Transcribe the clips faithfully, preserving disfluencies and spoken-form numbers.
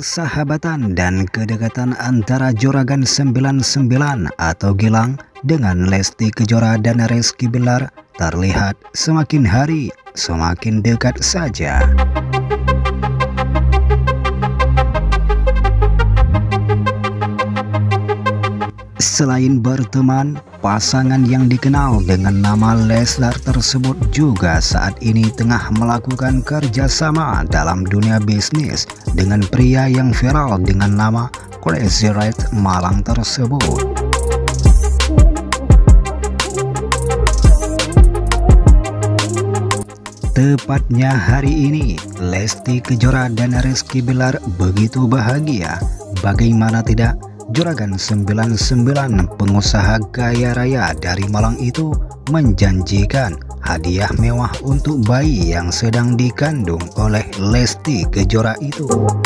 Persahabatan dan kedekatan antara Juragan sembilan sembilan atau Gilang dengan Lesti Kejora dan Rizky Bilar terlihat semakin hari semakin dekat saja. Selain berteman, pasangan yang dikenal dengan nama Leslar tersebut juga saat ini tengah melakukan kerjasama dalam dunia bisnis dengan pria yang viral dengan nama Crazy Red Malang tersebut. Tepatnya hari ini, Lesti Kejora dan Rizky Bilar begitu bahagia. Bagaimana tidak? Juragan sembilan sembilan, pengusaha kaya raya dari Malang itu menjanjikan hadiah mewah untuk bayi yang sedang dikandung oleh Lesti Kejora itu.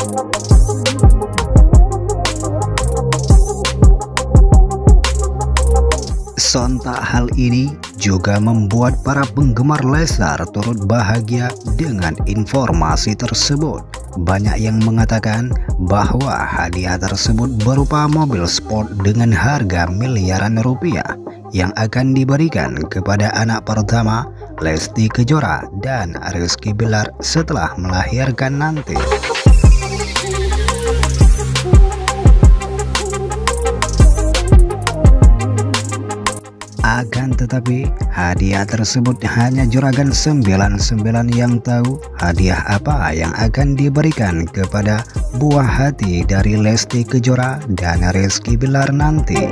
Sontak hal ini juga membuat para penggemar Leslar turut bahagia dengan informasi tersebut. Banyak yang mengatakan bahwa hadiah tersebut berupa mobil sport dengan harga miliaran rupiah yang akan diberikan kepada anak pertama Lesti Kejora dan Rizky Bilar setelah melahirkan nanti. Akan tetapi hadiah tersebut hanya Juragan sembilan sembilan yang tahu hadiah apa yang akan diberikan kepada buah hati dari Lesti Kejora dan Rizky Bilar nanti.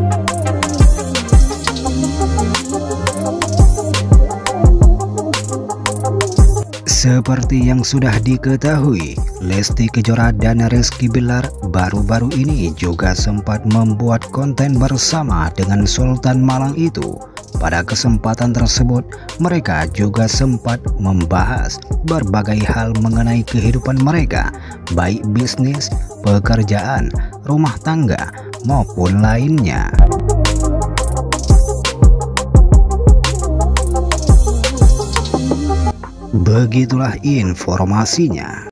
Seperti yang sudah diketahui, Lesti Kejora dan Rizky Bilar baru-baru ini juga sempat membuat konten bersama dengan Sultan Malang itu. Pada kesempatan tersebut, mereka juga sempat membahas berbagai hal mengenai kehidupan mereka, baik bisnis, pekerjaan, rumah tangga, maupun lainnya. Begitulah informasinya.